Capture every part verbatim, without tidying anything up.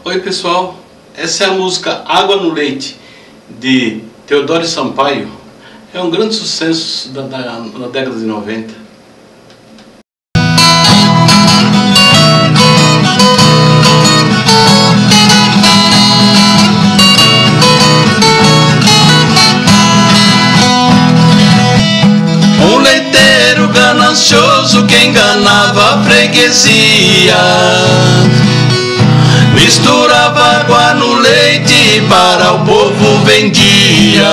Oi pessoal, essa é a música Água no Leite, de Teodoro Sampaio. É um grande sucesso da, da, na década de noventa. Um leiteiro ganancioso que enganava a freguesia, misturava água no leite e para o povo vendia,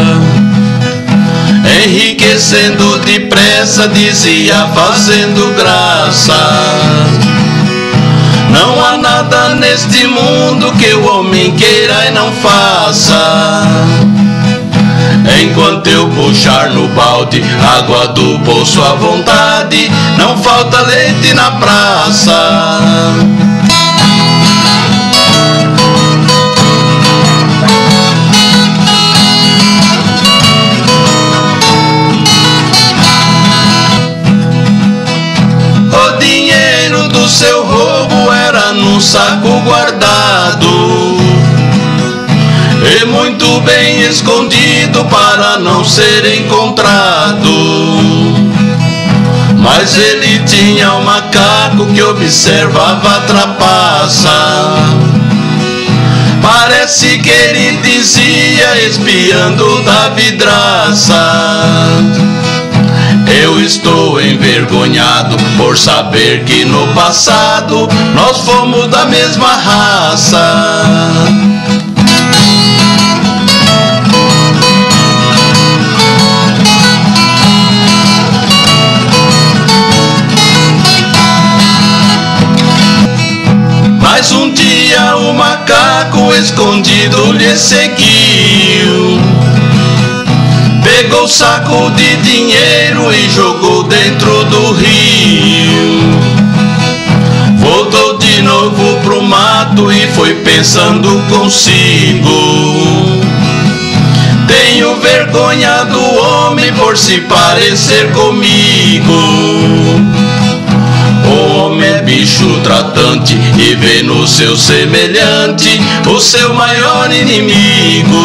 enriquecendo depressa, dizia, fazendo graça. Não há nada neste mundo que o homem queira e não faça. Enquanto eu puxar no balde água do poço à vontade, não falta leite na praça. O dinheiro do seu roubo era num saco guardado e muito bem escondido para não ser encontrado. Mas ele tinha um macaco que observava a trapaça. Parece que ele dizia, espiando da vidraça: eu estou envergonhado por saber que no passado nós fomos da mesma raça. Mas um dia o macaco escondido lhe seguiu, pegou o saco de dinheiro e jogou dentro do rio. Voltou de novo pro mato e foi pensando consigo: tenho vergonha do homem por se parecer comigo. O homem é bicho tratante e vê no seu semelhante o seu maior inimigo.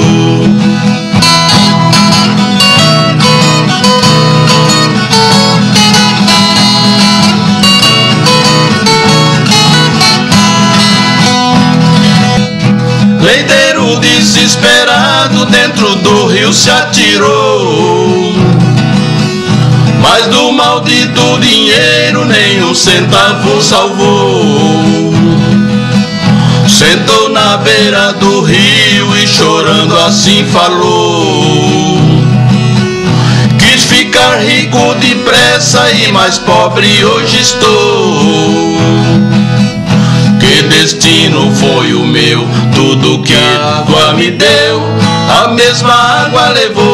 Leiteiro desesperado dentro do rio se atirou, mas do maldito dinheiro nem um centavo salvou. Sentou na beira do rio e chorando assim falou: quis ficar rico depressa e mais pobre hoje estou. Que destino foi o meu, tudo que a água me deu, a mesma água levou.